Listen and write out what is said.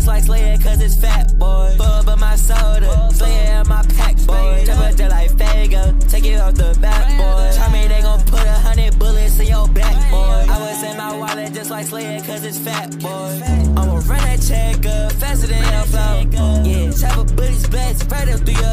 like Slayer cause it's fat, boy. Full up my soda, Slayer in my pack, boy. Jump up there like Fago, take it off the back, boy. Try me, they gon' put 100 bullets in your back, boy. I was in my wallet just like Slayer cause it's fat, boy. I'ma run that check up faster than your flow. Yeah, chopper bullies best right up through your